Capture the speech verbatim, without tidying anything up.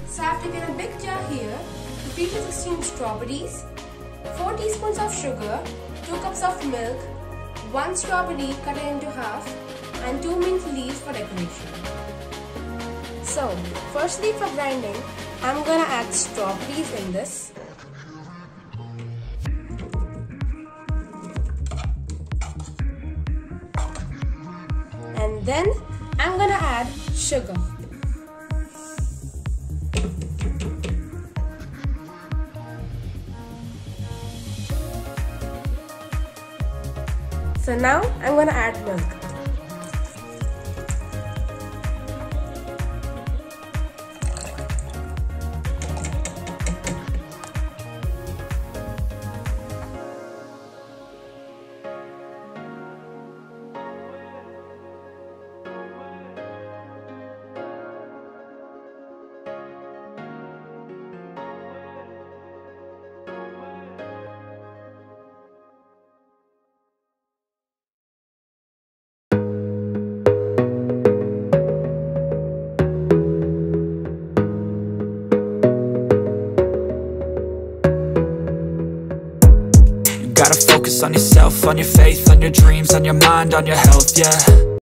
So I've taken a big jar here, three to sixteen strawberries, four teaspoons of sugar, two cups of milk, one strawberry cut into half, and two mint leaves for decoration. So, firstly for grinding, I'm gonna add strawberries in this. And then I'm gonna add sugar. So now I'm gonna add milk. Gotta focus on yourself, on your faith, on your dreams, on your mind, on your health, yeah.